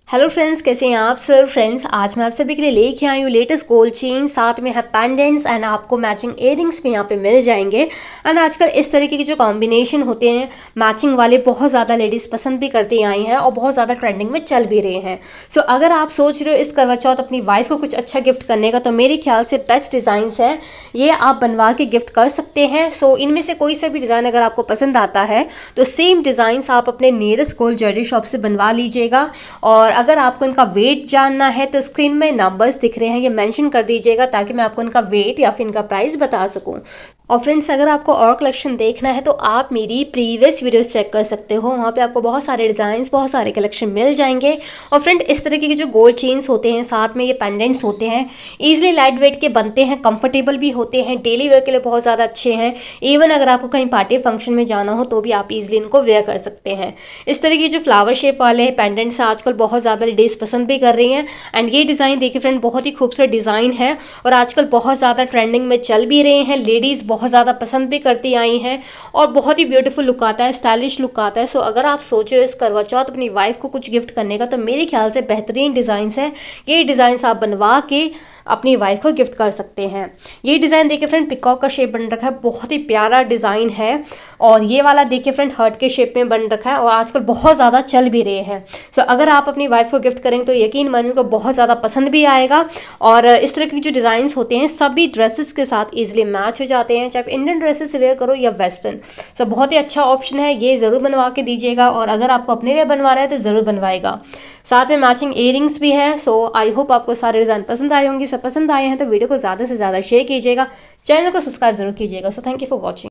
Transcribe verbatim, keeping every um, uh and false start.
Hello friends, कैसे हैं आप सर। फ्रेंड्स, आज मैं आप सभी के लिए लेके आई हूँ लेटेस्ट गोल्ड चेन, साथ में है पेंडेंट्स एंड आपको मैचिंग इयररिंग्स भी यहाँ पे मिल जाएंगे। एंड आजकल इस तरीके के जो कॉम्बिनेशन होते हैं मैचिंग वाले, बहुत ज़्यादा लेडीज़ पसंद भी करती आई हैं और बहुत ज़्यादा ट्रेंडिंग में चल भी रहे हैं। सो so, अगर आप सोच रहे हो इस करवा चौथ अपनी वाइफ को कुछ अच्छा गिफ्ट करने का, तो मेरे ख्याल से बेस्ट डिज़ाइंस हैं, ये आप बनवा के गिफ्ट कर सकते हैं। सो so, इनमें से कोई सा भी डिज़ाइन अगर आपको पसंद आता है तो सेम डिज़ाइंस आप अपने नियरेस्ट गोल्ड ज्वेलरी शॉप से बनवा लीजिएगा। और अगर आपको इनका वेट जानना है तो स्क्रीन में नंबर्स दिख रहे हैं, ये मेंशन कर दीजिएगा ताकि मैं आपको इनका वेट या फिर इनका प्राइस बता सकूं। और फ्रेंड्स, अगर आपको और कलेक्शन देखना है तो आप मेरी प्रीवियस वीडियोस चेक कर सकते हो, वहाँ पे आपको बहुत सारे डिज़ाइंस, बहुत सारे कलेक्शन मिल जाएंगे। और फ्रेंड, इस तरीके के जो गोल्ड चेन्स होते हैं, साथ में ये पेंडेंट्स होते हैं, ईजिली लाइट वेट के बनते हैं, कंफर्टेबल भी होते हैं, डेली वेयर के लिए बहुत ज़्यादा अच्छे हैं। इवन अगर आपको कहीं पार्टी फंक्शन में जाना हो तो भी आप इजिली इनको वेयर कर सकते हैं। इस तरीके के जो फ्लावर शेप वाले पेंडेंट्स आजकल बहुत ज़्यादा लेडीज़ पसंद भी कर रही हैं। एंड ये डिज़ाइन देखिए फ्रेंड, बहुत ही खूबसूरत डिज़ाइन है और आजकल बहुत ज़्यादा ट्रेंडिंग में चल भी रहे हैं। लेडीज़ बहुत ज़्यादा पसंद भी करती आई हैं और बहुत ही ब्यूटीफुल लुक आता है, स्टाइलिश लुक आता है। सो अगर आप सोच रहे हो इस करवा चौथ अपनी वाइफ को कुछ गिफ्ट करने का, तो मेरे ख्याल से बेहतरीन डिज़ाइंस है। ये डिज़ाइंस आप बनवा के अपनी वाइफ को गिफ्ट कर सकते हैं। ये डिज़ाइन देखिए फ्रेंड, पिकॉक का शेप बन रखा है, बहुत ही प्यारा डिज़ाइन है। और ये वाला देखिए फ्रेंड, हार्ट के शेप में बन रखा है और आजकल बहुत ज़्यादा चल भी रहे हैं। सो अगर आप अपनी वाइफ को गिफ्ट करेंगे तो यकीन मानिए उनको बहुत ज़्यादा पसंद भी आएगा। और इस तरह के जो डिज़ाइंस होते हैं सभी ड्रेसेस के साथ ईजिली मैच हो जाते हैं, चाहे इंडियन ड्रेसेस वेयर करो या वेस्टर्न। सो बहुत ही अच्छा ऑप्शन है, ये ज़रूर बनवा के दीजिएगा। और अगर आपको अपने लिए बनवाना है तो ज़रूर बनवाएगा। साथ में मैचिंग इयररिंग्स भी है। सो आई होप आपको सारे डिज़ाइन पसंद आए होंगे। सब पसंद आए हैं तो वीडियो को ज़्यादा से ज़्यादा शेयर कीजिएगा, चैनल को सब्सक्राइब जरूर कीजिएगा। So thank you for watching.